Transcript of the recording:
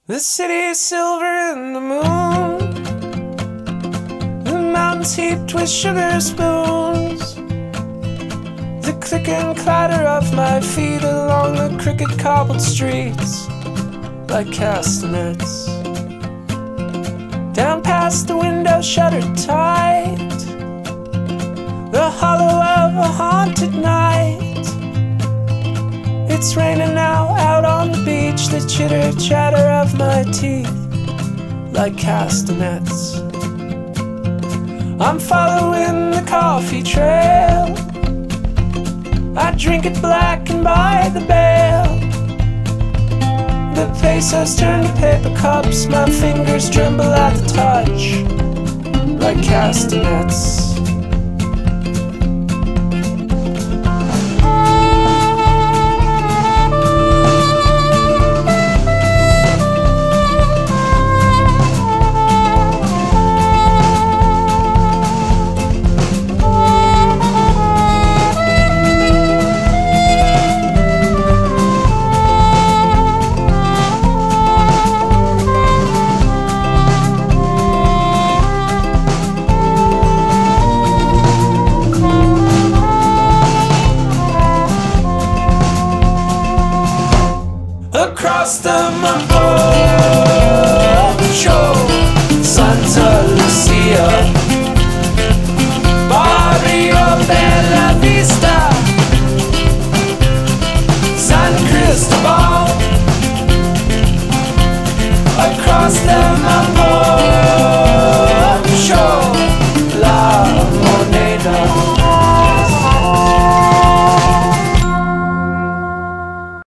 The city is silver in the moon, the mountains heaped with sugar spoons, the click and clatter of my feet along the crooked cobbled streets like castanets. Down past the window shuttered tight, the hollow of a haunted night. It's raining now out on the beach, the chitter chatter of my teeth like castanets. I'm following the coffee trail, I drink it black and buy the bale. The pesos turn to paper cups, my fingers tremble at the touch like castanets. Across the Mapocho, Santa Lucia, Barrio Bella Vista, San Cristobal. Across the Mapocho,